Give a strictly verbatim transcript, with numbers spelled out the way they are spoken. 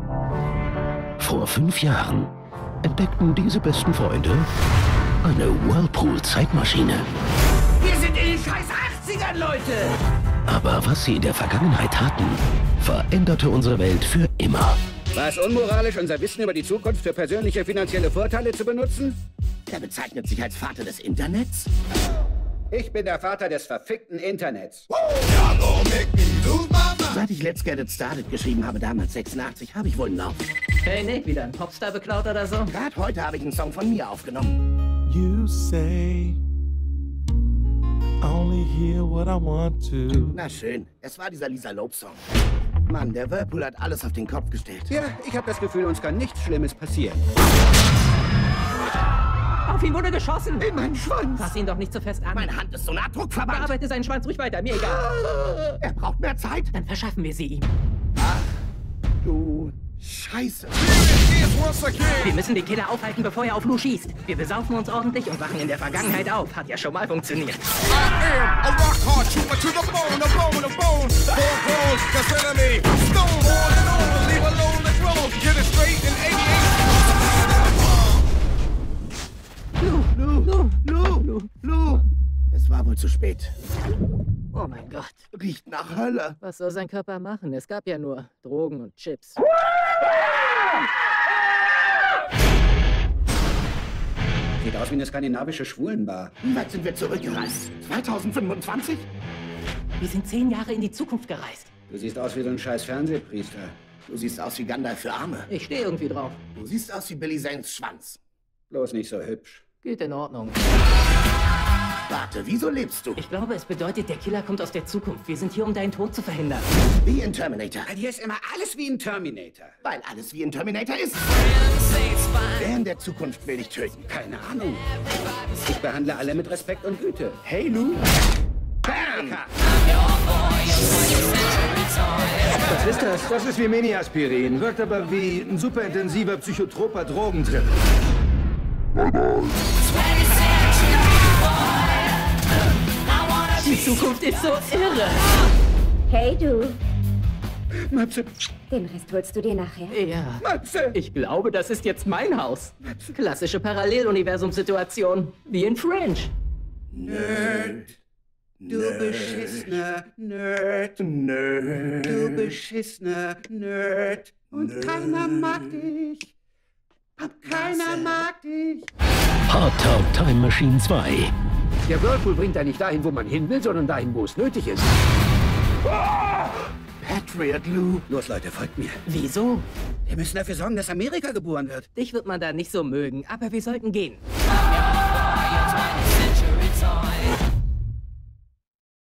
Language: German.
Vor fünf Jahren entdeckten diese besten Freunde eine Whirlpool-Zeitmaschine. Wir sind in den scheiß achtzigern, Leute! Aber was sie in der Vergangenheit taten, veränderte unsere Welt für immer. War es unmoralisch, unser Wissen über die Zukunft für persönliche finanzielle Vorteile zu benutzen? Er bezeichnet sich als Vater des Internets? Ich bin der Vater des verfickten Internets. Seit ich Let's Get It Started geschrieben habe, damals sechsundachtzig, habe ich wohl einen Lauf. Hey Nick, wieder ein Popstar beklaut oder so? Gerade heute habe ich einen Song von mir aufgenommen. You say only hear what I want to. Na schön, es war dieser Lisa Loeb-Song. Mann, der Whirlpool hat alles auf den Kopf gestellt. Ja, ich habe das Gefühl, uns kann nichts Schlimmes passieren. Auf ihn wurde geschossen! In meinen Schwanz! Fass ihn doch nicht so fest an. Meine Hand ist so Nahdruckverband. Bearbeite seinen Schwanz ruhig weiter, mir egal. Er braucht mehr Zeit. Dann verschaffen wir sie ihm. Ach, du Scheiße. Wir müssen den Killer aufhalten, bevor er auf Lou schießt. Wir besaufen uns ordentlich und wachen in der Vergangenheit auf. Hat ja schon mal funktioniert. Lou, Lou, Lou, Lou, Lou, Lou. Es war wohl zu spät. Oh mein Gott. Riecht nach Hölle. Was soll sein Körper machen? Es gab ja nur Drogen und Chips. Sieht aus wie eine skandinavische Schwulenbar. Wie weit sind wir zurückgereist? zweitausendfünfundzwanzig? Wir sind zehn Jahre in die Zukunft gereist. Du siehst aus wie so ein scheiß Fernsehpriester. Du siehst aus wie Gandalf für Arme. Ich stehe irgendwie drauf. Du siehst aus wie Billy Zanes Schwanz. Bloß nicht so hübsch. Geht in Ordnung. Warte, wieso lebst du? Ich glaube, es bedeutet, der Killer kommt aus der Zukunft. Wir sind hier, um deinen Tod zu verhindern. Wie in Terminator. Bei dir ist immer alles wie ein Terminator. Weil alles wie in Terminator ist. Wer in der Zukunft will dich töten? Keine Ahnung. Ich behandle alle mit Respekt und Güte. Hey, Lou. Bam! Was ist das? Das ist wie Mini-Aspirin. Wirkt aber wie ein superintensiver psychotroper Drogentrip. Die Zukunft ist so irre. Hey du, Matze, den Rest holst du dir nachher. Ja. Matze. Ich glaube, das ist jetzt mein Haus. Klassische Paralleluniversumssituation. Wie in Fringe. Nerd. Du beschissener Nerd. Nerd. Du beschissener Nerd. Und keiner mag dich. Keiner mag dich. Hard Talk Time Machine zwei. Der Whirlpool bringt ja nicht dahin, wo man hin will, sondern dahin, wo es nötig ist. Patriot, Lou. Los, Leute, folgt mir. Wieso? Wir müssen dafür sorgen, dass Amerika geboren wird. Dich wird man da nicht so mögen, aber wir sollten gehen.